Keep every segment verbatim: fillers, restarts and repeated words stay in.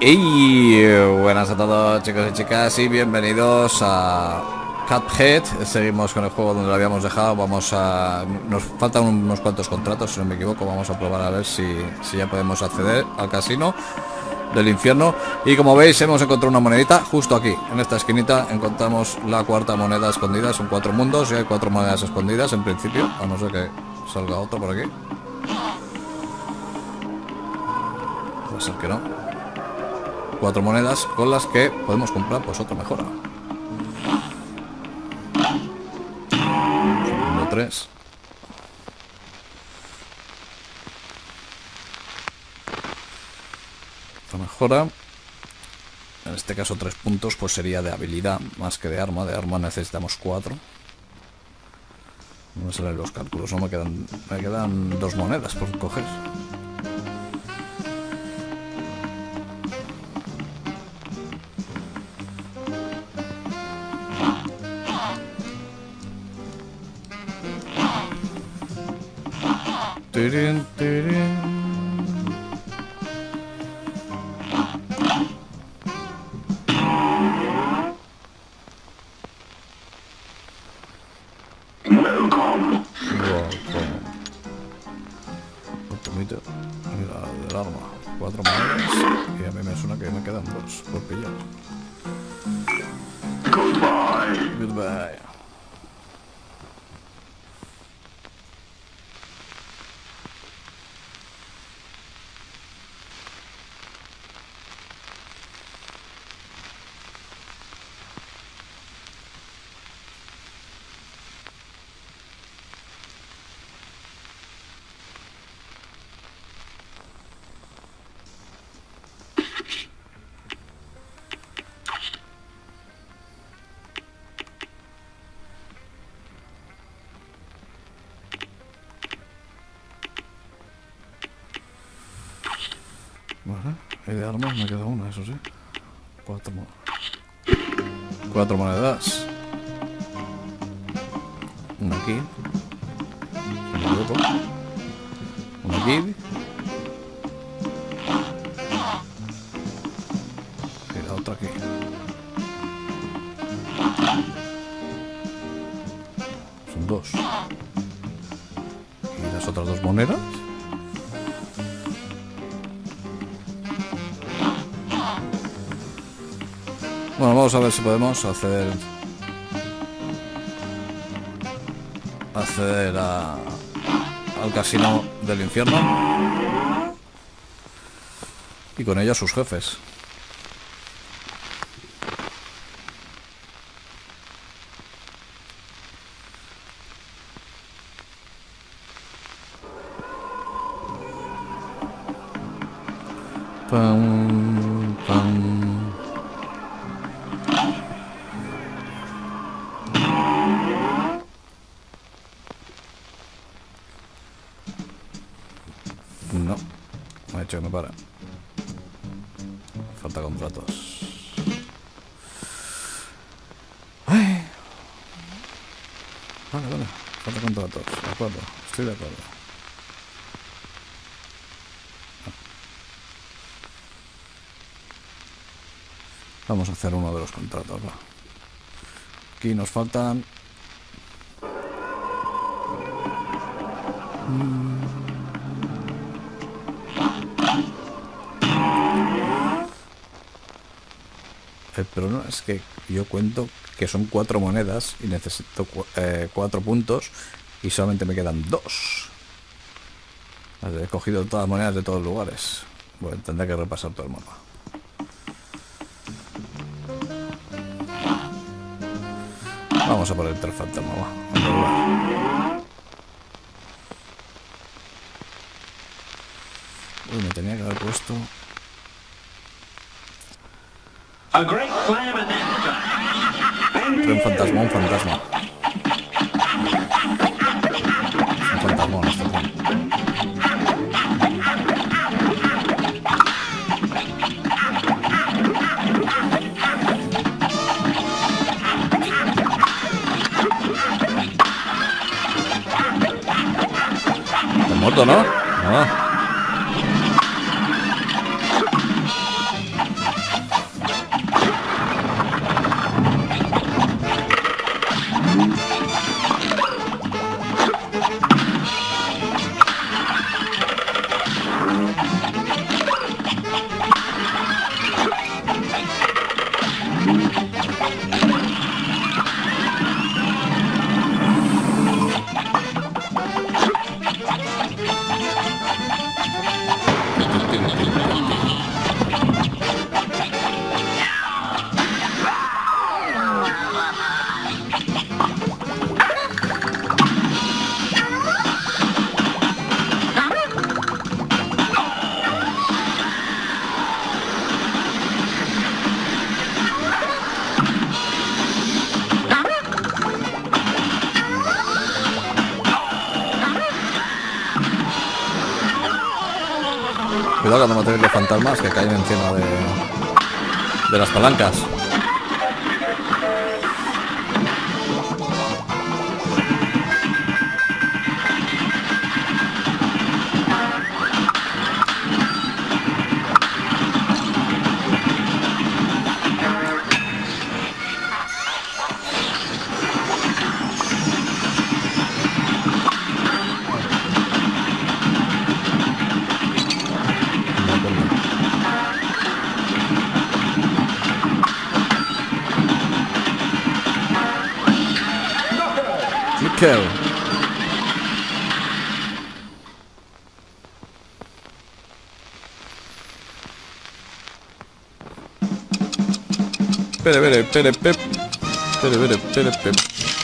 Y buenas a todos, chicos y chicas, y bienvenidos a Cuphead. Seguimos con el juego donde lo habíamos dejado. Vamos a... Nos faltan unos cuantos contratos, si no me equivoco. Vamos a probar a ver si, si ya podemos acceder al casino del infierno. Y como veis, hemos encontrado una monedita justo aquí, en esta esquinita. Encontramos la cuarta moneda escondida. Son cuatro mundos y hay cuatro monedas escondidas en principio, a no ser que salga otro por aquí. Puede ser que no. Cuatro monedas con las que podemos comprar pues otra mejora. Segundo tres. Otra mejora. En este caso tres puntos pues sería de habilidad más que de arma. De arma necesitamos cuatro. No me salen los cálculos, no me quedan. Me quedan dos monedas por coger. Tirin, tirin. Welcome. Mira, el arma. Cuatro monedas. Y a mí me suena que me quedan dos por pillar. Goodbye. Goodbye. Vale, y de armas me queda una, eso sí. Cuatro, mo Cuatro monedas. Una aquí. Si no me equivoco. Una aquí. Y la otra aquí. Son dos. Y las otras dos monedas. Bueno, vamos a ver si podemos hacer acceder a, al casino del infierno y con ello a sus jefes. Pam, pam. No, me ha hecho que me para. Falta contratos. Ay. Vale, vale. Falta contratos. De acuerdo. Estoy de acuerdo. Vamos a hacer uno de los contratos, va. Aquí nos faltan... Mm. El problema es que yo cuento que son cuatro monedas y necesito cu eh, cuatro puntos y solamente me quedan dos. He cogido todas las monedas de todos los lugares. Bueno, tendré que repasar todo el mapa. Vamos a poner tres fantasmas, va. Uy, me tenía que haber puesto... Un fantasma, un fantasma. Un fantasma, este tren. ¿Está muerto, no? No. cuidado cuando matéis los fantasmas que caen encima de, de las palancas. Pere, pere, pere, pep. Pere, pere, pere, pep.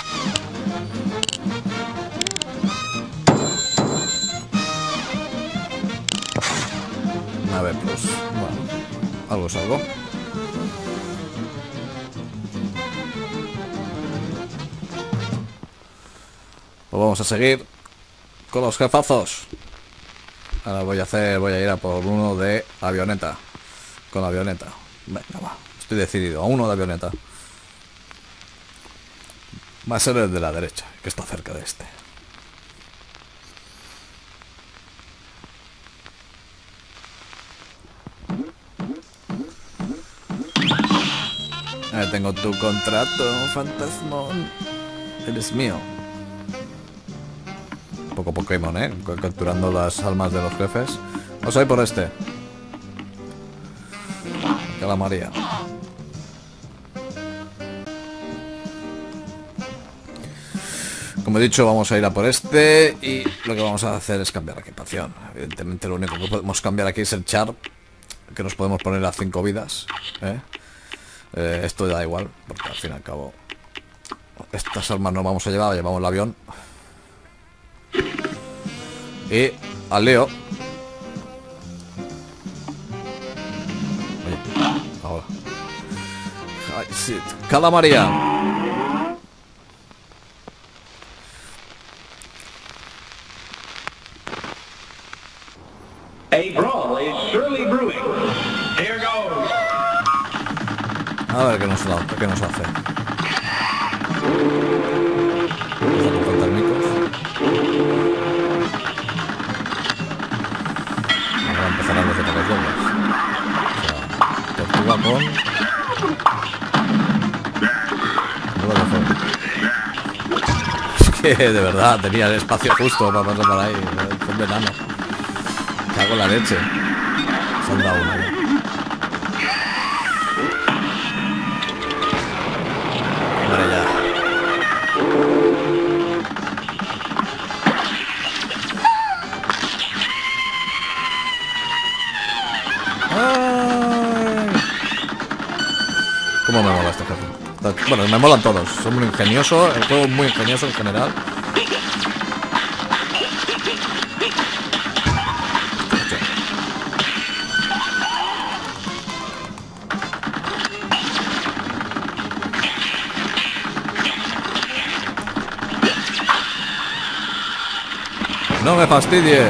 A ver, pues, bueno, algo es algo. Pues vamos a seguir con los jefazos. Ahora voy a hacer, voy a ir a por uno de avioneta. Con la avioneta. Venga, va. Estoy decidido. A uno de avioneta. Va a ser el de la derecha, que está cerca de este. Ahí tengo tu contrato, fantasmón. Eres mío. Poco Pokémon, ¿eh? Capturando las almas de los jefes. Vamos a ir por este. Calamaría. Como he dicho, vamos a ir a por este. Y lo que vamos a hacer es cambiar la equipación. Evidentemente lo único que podemos cambiar aquí es el char, que nos podemos poner a cinco vidas, ¿eh? Eh, esto da igual, porque al fin y al cabo estas armas no vamos a llevar, llevamos el avión. Y al Leo. Oye, ahora. Calamaría. A brawl is surely brewing. Here goes. A ver qué nos, da, qué nos hace. Vamos a coger térmicos. Ahora empezarán los ataques dobles. O sea, tortuga con... Tortuga de fuego. Es que de verdad tenía el espacio justo para pasar por ahí. Fue un venano. Cago en la leche. Se han dado una. Vale, ya. Ay. ¿Cómo me mola este jefe? Bueno, me molan todos. Son muy ingeniosos. El juego es muy ingenioso en general. No me fastidies.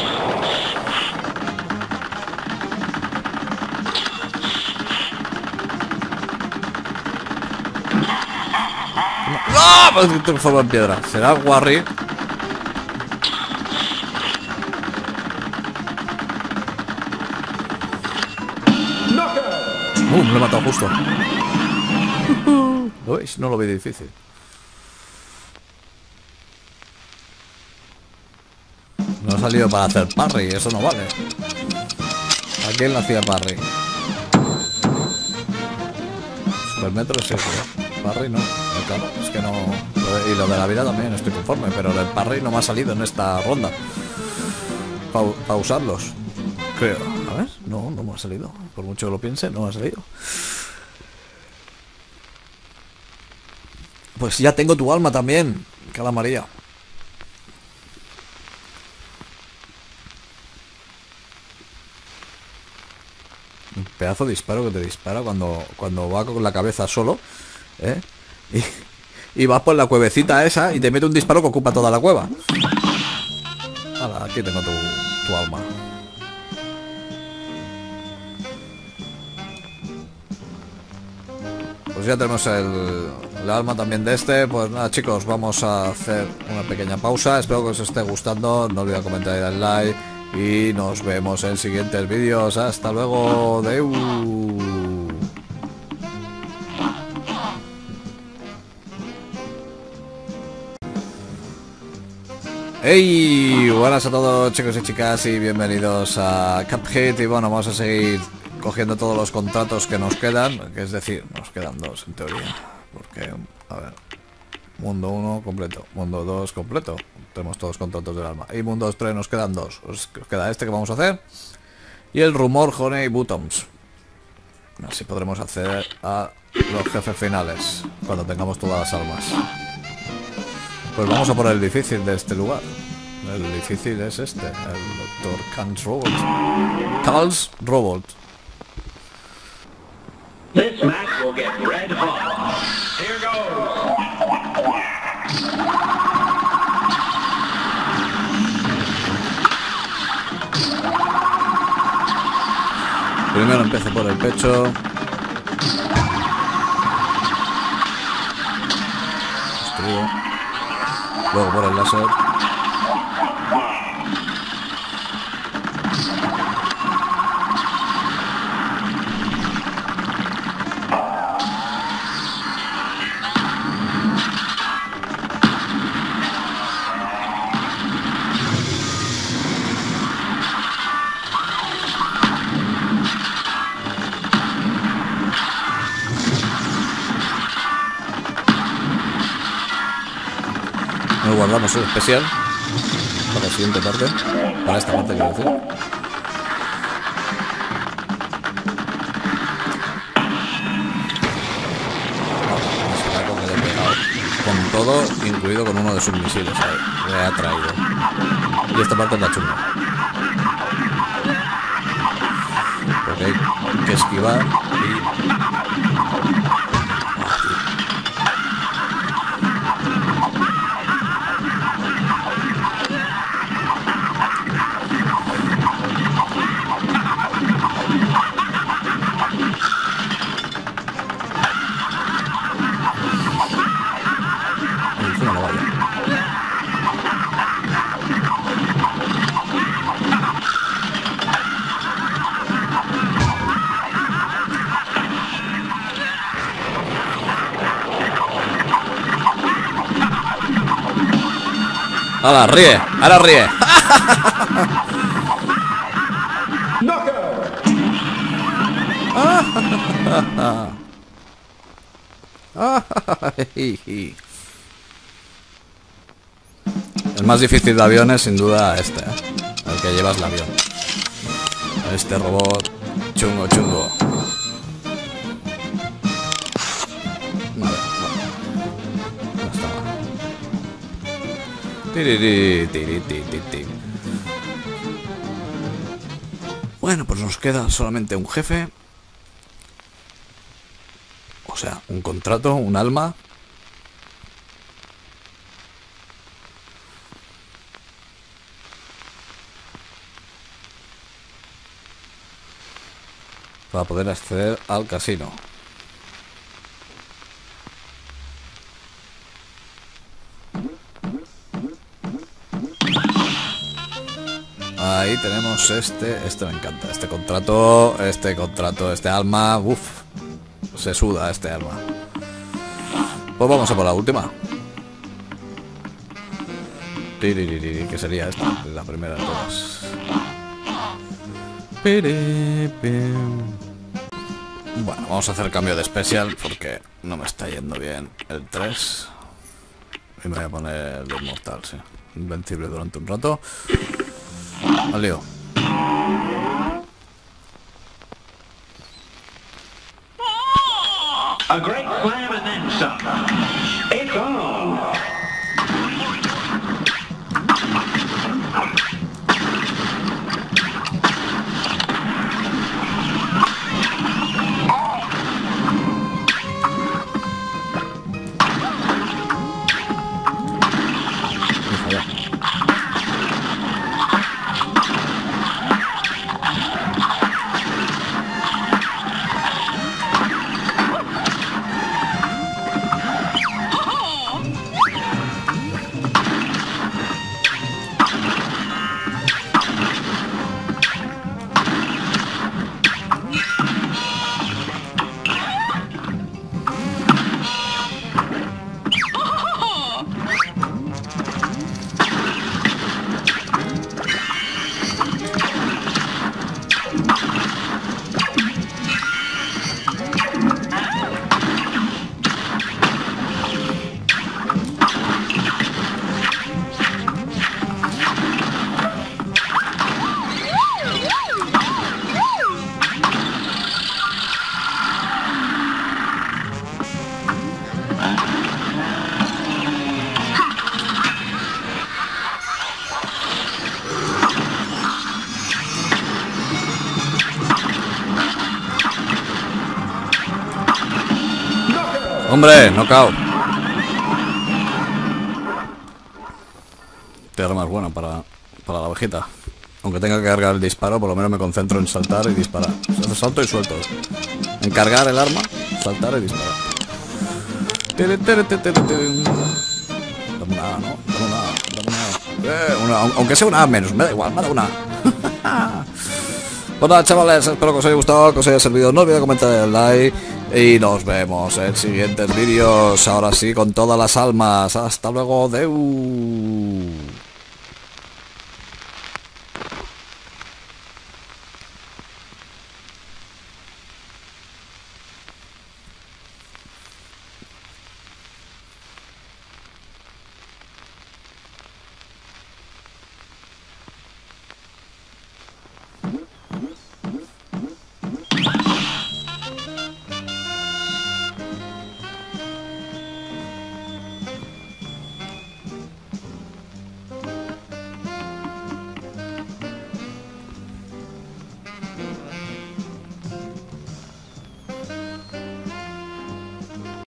¡Ah! Pues te transforma en piedra. ¿Será Warry? Uh, me lo he matado justo. ¿Lo veis? No lo veis difícil. No ha salido para hacer parry, eso no vale. ¿A quién le hacía parry? Supermetro es eso, ¿eh? Parry no, claro, es que no. Y lo de la vida también estoy conforme, pero el parry no me ha salido en esta ronda. Para pa usarlos, creo. A ver, no, no me ha salido. Por mucho que lo piense, no me ha salido. Pues ya tengo tu alma también, Calamaría. Un pedazo de disparo que te dispara cuando, cuando va con la cabeza solo, ¿eh? Y, y vas por la cuevecita esa y te mete un disparo que ocupa toda la cueva. Hala, aquí tengo tu, tu alma. pues ya tenemos el, el alma también de este. Pues nada, chicos, vamos a hacer una pequeña pausa. Espero que os esté gustando. No olvidéis comentar y dar like. Y nos vemos en siguientes vídeos. Hasta luego. Deu. Hey, buenas a todos, chicos y chicas, y bienvenidos a Cuphead. Y bueno, vamos a seguir cogiendo todos los contratos que nos quedan, que es decir, nos quedan dos en teoría, porque, a ver, mundo uno completo, mundo dos completo, tenemos todos los contratos del alma, y mundo tres nos quedan dos. Os queda este que vamos a hacer y el rumor Honey Bottoms. Así podremos acceder a los jefes finales cuando tengamos todas las almas. Pues vamos a por el difícil de este lugar. El difícil es este, el doctor Karl's Robot. Karl's Robot. This match will get red hot. Here goes. Primero empiezo por el pecho. Destruyo. Luego por el láser. Nos guardamos el especial para la siguiente parte, para esta parte quiero decir. Con todo, incluido con uno de sus misiles ahí, le ha traído. Y esta parte es la chunga, porque hay que esquivar y... ¡Hala, ríe! ¡Ahora ríe! El más difícil de aviones, sin duda, este, ¿eh? El que llevas el avión. Este robot chungo, chungo. Vale, no. No está mal. Tiriri, tiri, tiri, tiri. Bueno, pues nos queda solamente un jefe. O sea, un contrato, un alma. Para poder acceder al casino. Ahí tenemos este, este me encanta, este contrato, este contrato, este alma, uff, se suda este alma. Pues vamos a por la última. ¿Qué sería esta? La primera de todas. Bueno, vamos a hacer cambio de especial porque no me está yendo bien el tres. Y me voy a poner el inmortal, sí. Invencible durante un rato. Al lío. A great slam and then some. It's on. ¡Hombre! ¡Knockout! Este arma es buena para, para la ovejita. Aunque tenga que cargar el disparo, por lo menos me concentro en saltar y disparar. Se hace salto y suelto. En cargar el arma, saltar y disparar. Dame una A, ¿no? Dame una A, dame una A. Eh, una, aunque sea una A menos, me da igual, me da una A. Pues nada, chavales, espero que os haya gustado, que os haya servido. No olvidéis comentar el like y nos vemos en siguientes vídeos. Ahora sí, con todas las almas. Hasta luego, deu.